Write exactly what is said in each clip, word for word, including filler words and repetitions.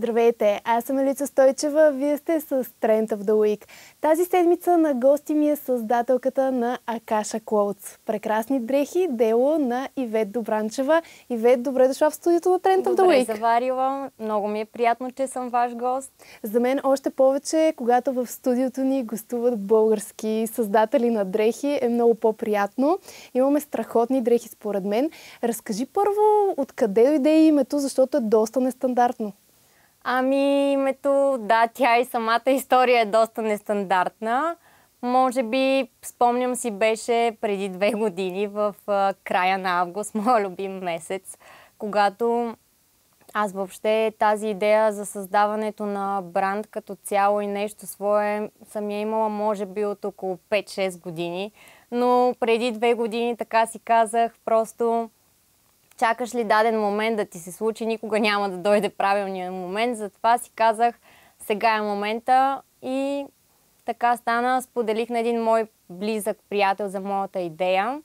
Здравейте, аз съм Елица Стойчева, вие сте с Trend of the Week. Тази седмица на гости ми е създателката на Акаша Clothes. Прекрасни дрехи, дело на Ивет Добранчева. Ивет, добре дошла в студиото на Trend of the Week. Добре заварила, много ми е приятно, че съм ваш гост. За мен още повече, когато в студиото ни гостуват български създатели на дрехи, е много по-приятно. Имаме страхотни дрехи според мен. Разкажи първо откъде дойде името, защото е доста нестандартно. Ами името, да, тя и самата история е доста нестандартна. Може би, спомням си, беше преди две години в а, края на август, моя любим месец, когато аз въобще тази идея за създаването на бранд като цяло и нещо свое съм я имала може би от около пет-шест години, но преди две години така си казах, просто чакаш ли даден момент да ти се случи, никога няма да дойде правилният момент, затова си казах, сега е момента и така стана, споделих на един мой близък приятел за моята идея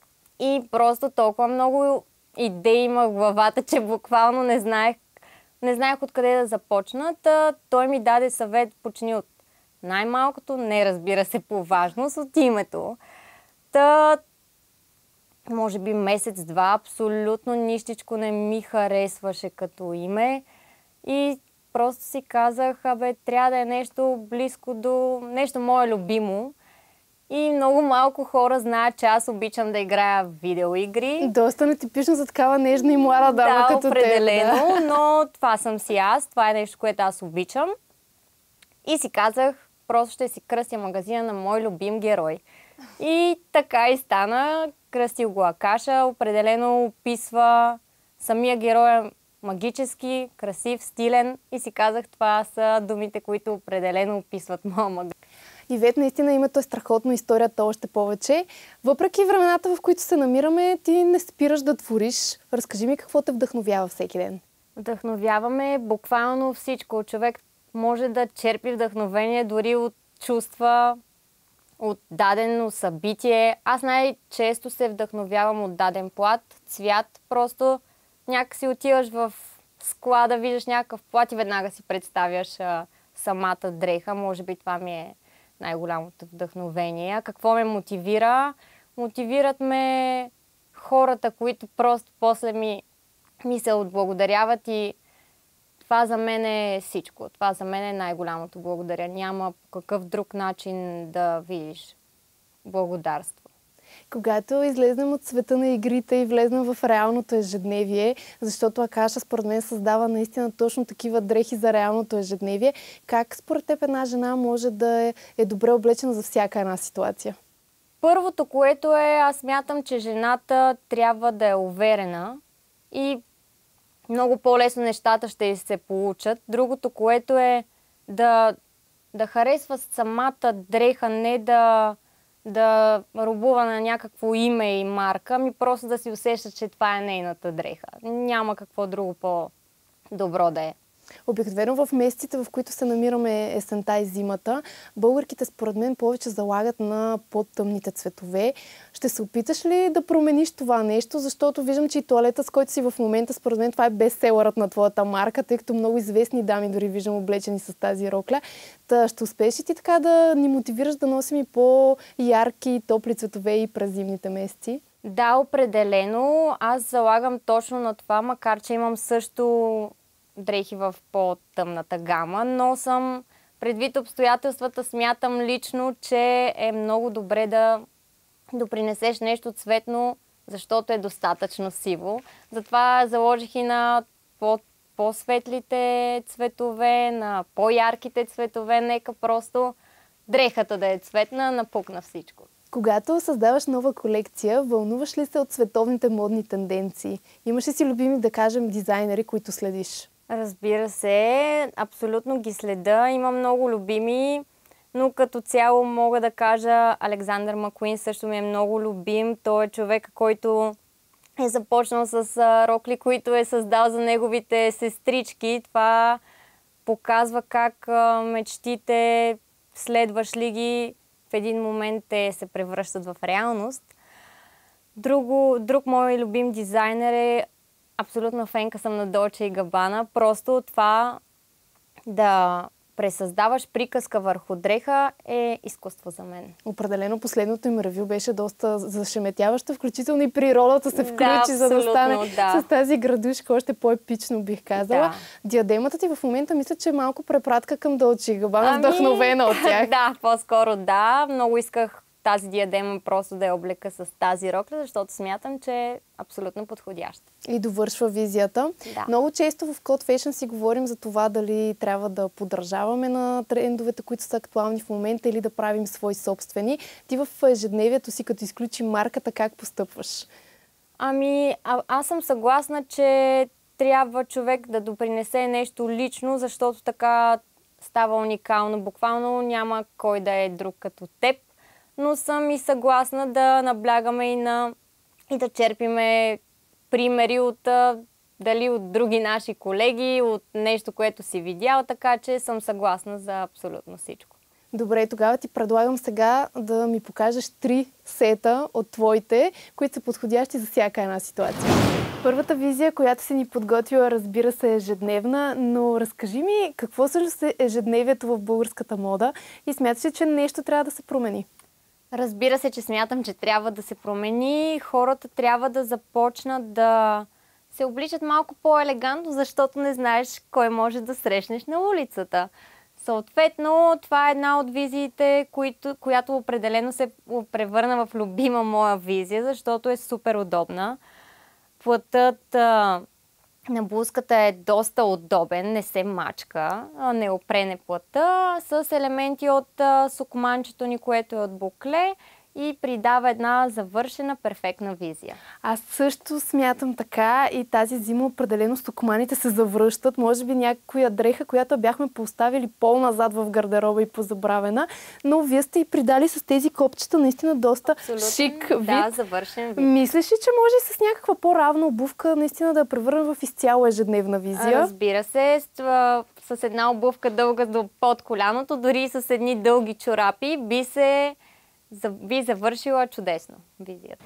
и просто толкова много идеи имах в главата, че буквално не знаех, не знаех откъде да започна. Та, той ми даде съвет, почни от най-малкото, не разбира се по важност, от името. Та, може би месец-два, абсолютно нищичко не ми харесваше като име и просто си казах, абе, трябва да е нещо близко до нещо мое любимо. И много малко хора знаят, че аз обичам да играя в видеоигри. Доста нетипично за такава нежна и млада дама да, като определено, теб. Да, но това съм си аз, това е нещо, което аз обичам. И си казах, просто ще си кръстя магазина на мой любим герой. И така и стана. Кръстил го Акаша, определено описва самия герой е магически, красив, стилен и си казах, това са думите, които определено описват моя магазин. Ивет, наистина името е страхотно, историята още повече. Въпреки времената, в които се намираме, ти не спираш да твориш. Разкажи ми какво те вдъхновява всеки ден. Вдъхновяваме буквално всичко. Човек може да черпи вдъхновение дори от чувства, от дадено събитие. Аз най-често се вдъхновявам от даден плат, цвят. Просто някакси отиваш в склада, виждаш някакъв плат и веднага си представяш а, самата дреха. Може би това ми е най-голямото вдъхновение. А какво ме мотивира? Мотивират ме хората, които просто после ми, ми се отблагодаряват и това за мен е всичко. Това за мен е най-голямото благодаря. Няма по какъв друг начин да видиш благодарство. Когато излезнем от света на игрите и влезнем в реалното ежедневие, защото Акаша според мен създава наистина точно такива дрехи за реалното ежедневие, как според теб една жена може да е, е добре облечена за всяка една ситуация? Първото, което е, аз смятам, че жената трябва да е уверена и много по-лесно нещата ще се получат. Другото, което е да, да харесва самата дреха, не да, да робува на някакво име и марка, ми просто да си усеща, че това е нейната дреха. Няма какво друго по-добро да е. Обикновено в месеците, в които се намираме есента и зимата, българките според мен повече залагат на по-тъмните цветове. Ще се опиташ ли да промениш това нещо? Защото виждам, че и тоалета, с който си в момента, според мен това е бестселърът на твоята марка, тъй като много известни дами дори виждам облечени с тази рокля. Та ще успееш ли ти така да ни мотивираш да носим и по-ярки и топли цветове и през зимните месеци? Да, определено. Аз залагам точно на това, макар че имам също дрехи в по-тъмната гама, но съм предвид обстоятелствата, смятам лично, че е много добре да допринесеш нещо цветно, защото е достатъчно сиво. Затова заложих и на по- по-светлите цветове, на по-ярките цветове, нека просто дрехата да е цветна, напукна всичко. Когато създаваш нова колекция, вълнуваш ли се от световните модни тенденции? Имаш ли си любими, да кажем, дизайнери, които следиш? Разбира се, абсолютно ги следа. Има много любими, но като цяло мога да кажа, Александър Макуин също ми е много любим. Той е човек, който е започнал с рокли, които е създал за неговите сестрички. Това показва как мечтите, следваш ли ги, в един момент те се превръщат в реалност. Друго, друг мой любим дизайнер е абсолютно фенка съм на Dolce и Gabbana. Просто това да пресъздаваш приказка върху дреха е изкуство за мен. Определено последното им ревю беше доста зашеметяващо, включително и природата се включи, да, за да стане да. с тази градушка още по-епично, бих казала. Да. Диадемата ти в момента мисля, че е малко препратка към Долче и Габана, ами... вдъхновена от тях. Да, по-скоро да. Много исках тази диадема просто да я облека с тази рокля, защото смятам, че е абсолютно подходяща. И довършва визията. Да. Много често в Code Fashion си говорим за това дали трябва да подражаваме на трендовете, които са актуални в момента, или да правим свои собствени. Ти в ежедневието си, като изключи марката, как постъпваш? Ами, а, аз съм съгласна, че трябва човек да допринесе нещо лично, защото така става уникално. Буквално няма кой да е друг като теб. Но съм и съгласна да наблягаме и, на, и да черпиме примери от дали от други наши колеги, от нещо, което си видял, така че съм съгласна за абсолютно всичко. Добре, тогава ти предлагам сега да ми покажеш три сета от твоите, които са подходящи за всяка една ситуация. Първата визия, която си ни подготвила, разбира се, е ежедневна, но разкажи ми какво всъщност е ежедневието в българската мода и смяташ ли, че нещо трябва да се промени? Разбира се, че смятам, че трябва да се промени. Хората трябва да започнат да се обличат малко по-елегантно, защото не знаеш кой може да срещнеш на улицата. Съответно, това е една от визиите, които, която определено се превърна в любима моя визия, защото е супер удобна. Плътът а, на блузката е доста удобен, не се мачка, не опрене плътта, с елементи от а, сукманчето ни, което е от букле и придава една завършена, перфектна визия. Аз също смятам така и тази зима определено стокманите се завръщат. Може би някоя дреха, която бяхме поставили по-назад в гардероба и позабравена, но вие сте и придали с тези копчета наистина доста абсолютно шик вид. Да, завършен вид. Мислиш ли, че може с някаква по-равна обувка наистина да я превърнем в изцяло ежедневна визия? Разбира се, с, с една обувка дълга до под коляното, дори и с едни дълги чорапи, би се би завършила чудесно визията.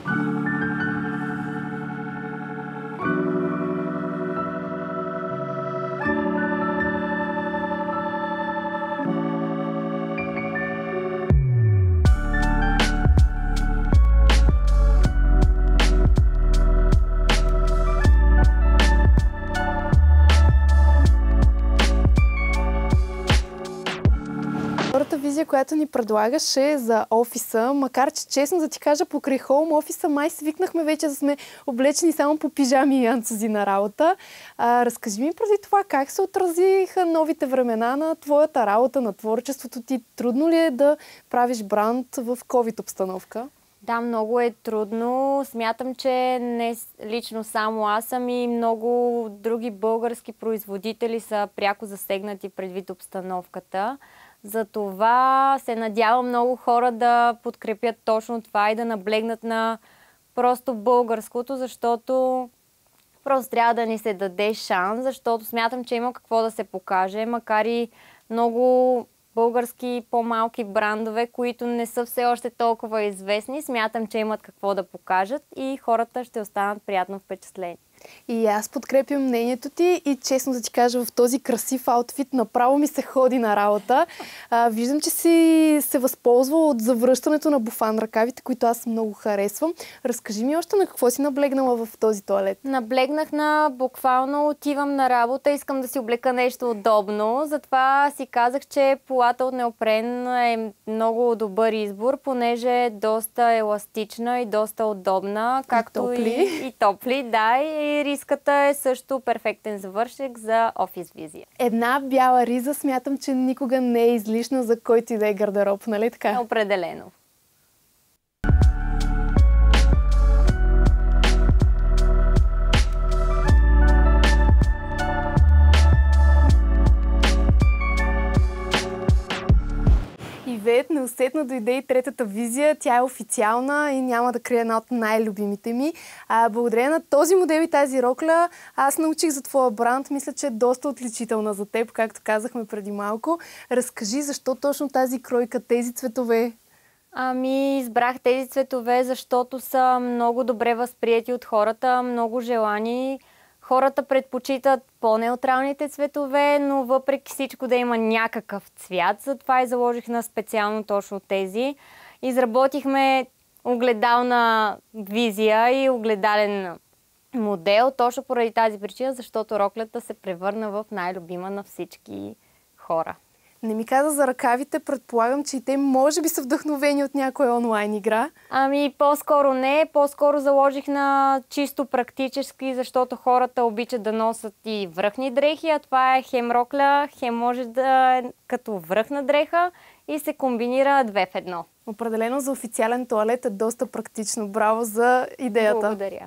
Визия, която ни предлагаше за офиса, макар че честно да ти кажа, покрай хоум офиса май свикнахме вече да сме облечени само по пижами и анцузи на работа. А, разкажи ми преди това как се отразиха новите времена на твоята работа, на творчеството ти. Трудно ли е да правиш бранд в ковид обстановка? Да, много е трудно. Смятам, че не лично само аз съм и много други български производители са пряко засегнати предвид обстановката. Затова се надявам много хора да подкрепят точно това и да наблегнат на просто българското, защото просто трябва да ни се даде шанс, защото смятам, че има какво да се покаже, макар и много български по-малки брандове, които не са все още толкова известни, смятам, че имат какво да покажат и хората ще останат приятно впечатлени. И аз подкрепям мнението ти и честно да ти кажа, в този красив аутфит направо ми се ходи на работа. А, виждам, че си се възползва от завръщането на буфан ръкавите, които аз много харесвам. Разкажи ми още на какво си наблегнала в този тоалет. Наблегнах на буквално отивам на работа, искам да си облека нещо удобно. Затова си казах, че полата от неопрен е много добър избор, понеже е доста еластична и доста удобна. Както и топли. И, и топли, да. И риската е също перфектен завършек за офис визия. Една бяла риза смятам, че никога не е излишна за който и да е гардероб, нали така? Определено. Ивет, неусетно дойде и третата визия. Тя е официална и няма да крия една от най-любимите ми. А, благодаря на този модел и тази рокля, аз научих за твоя бранд. Мисля, че е доста отличителна за теб, както казахме преди малко. Разкажи защо точно тази кройка, тези цветове? Ами, избрах тези цветове, защото са много добре възприети от хората, много желани. Хората предпочитат по-неутралните цветове, но въпреки всичко да има някакъв цвят. Затова и заложих на специално точно тези. Изработихме огледална визия и огледален модел, точно поради тази причина, защото роклята се превърна в най-любима на всички хора. Не ми каза за ръкавите, предполагам, че и те може би са вдъхновени от някоя онлайн игра. Ами по-скоро не, по-скоро заложих на чисто практически, защото хората обичат да носят и връхни дрехи, а това е хем рокля, хем може да е като връхна дреха и се комбинира две в едно. Определено за официален тоалет е доста практично. Браво за идеята. Благодаря.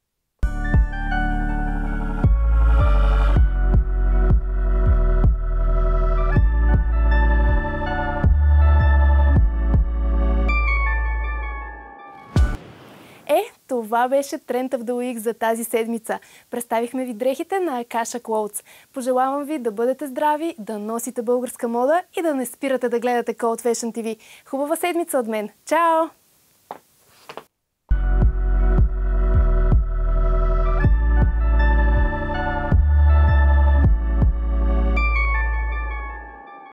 Е, това беше Trend of the Week за тази седмица. Представихме ви дрехите на Akasha Clothes. Пожелавам ви да бъдете здрави, да носите българска мода и да не спирате да гледате Cold Fashion ти ви. Хубава седмица от мен. Чао!